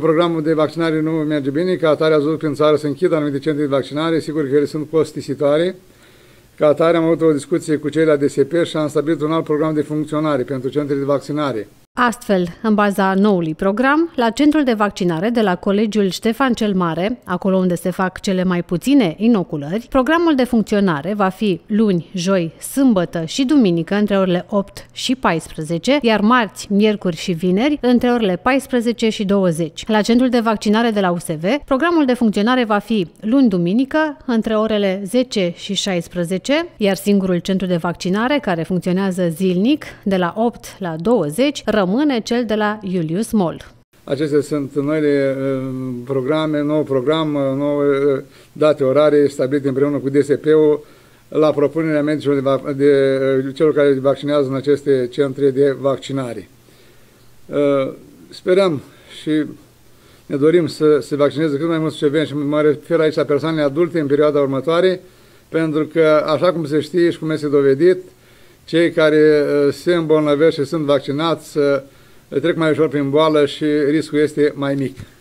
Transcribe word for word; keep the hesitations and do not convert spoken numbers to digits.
Programul de vaccinare nu merge bine, ca atare a văzut prin țară să închidă anumite centre de vaccinare, sigur că ele sunt costisitoare. Ca atare am avut o discuție cu cei la D S P și am stabilit un alt program de funcționare pentru centrele de vaccinare. Astfel, în baza noului program, la centrul de vaccinare de la Colegiul Ștefan cel Mare, acolo unde se fac cele mai puține inoculări, programul de funcționare va fi luni, joi, sâmbătă și duminică între orele opt și paisprezece, iar marți, miercuri și vineri între orele paisprezece și douăzeci. La centrul de vaccinare de la U S V, programul de funcționare va fi luni, duminică între orele zece și șaisprezece, iar singurul centru de vaccinare care funcționează zilnic de la opt la douăzeci rămâne cel de la Iulius Mol. Acestea sunt noile programe, nou program, nouă date orare stabilite împreună cu D S P-ul la propunerea medicilor de, de celor care vaccinează în aceste centre de vaccinare. Sperăm și ne dorim să se vaccineze cât mai mulți cetățeni și mă refer aici la persoanele adulte în perioada următoare, pentru că, așa cum se știe și cum este dovedit, cei care se îmbolnăvesc și sunt vaccinați trec mai ușor prin boală și riscul este mai mic.